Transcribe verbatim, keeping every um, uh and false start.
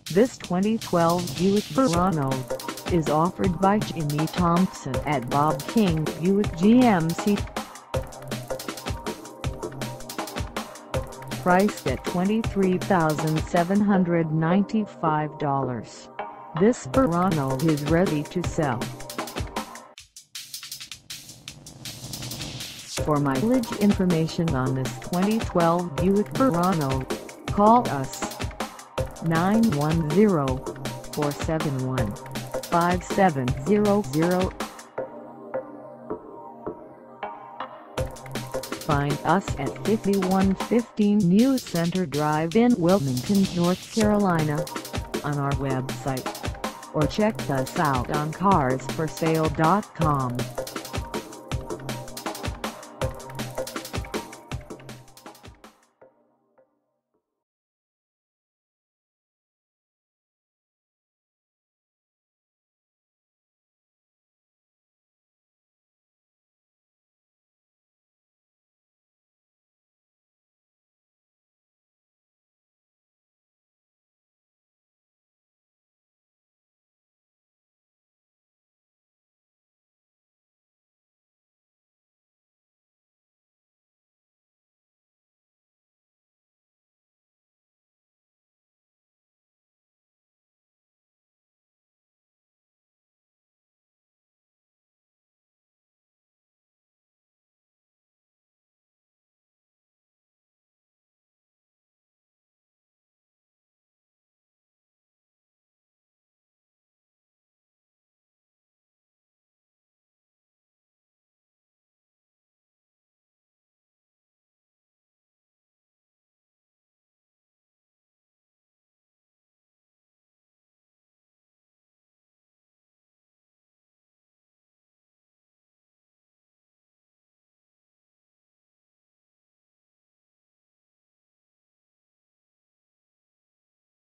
This twenty twelve Buick Verano is offered by Jimmy Thompson at Bob King Buick G M C. Priced at twenty-three thousand seven hundred ninety-five dollars, this Verano is ready to sell. For mileage information on this twenty twelve Buick Verano, call us nine one zero, four seven one, five seven zero zero. Find us at fifty-one fifteen New Center Drive in Wilmington, North Carolina, on our website, or check us out on cars for sale dot com.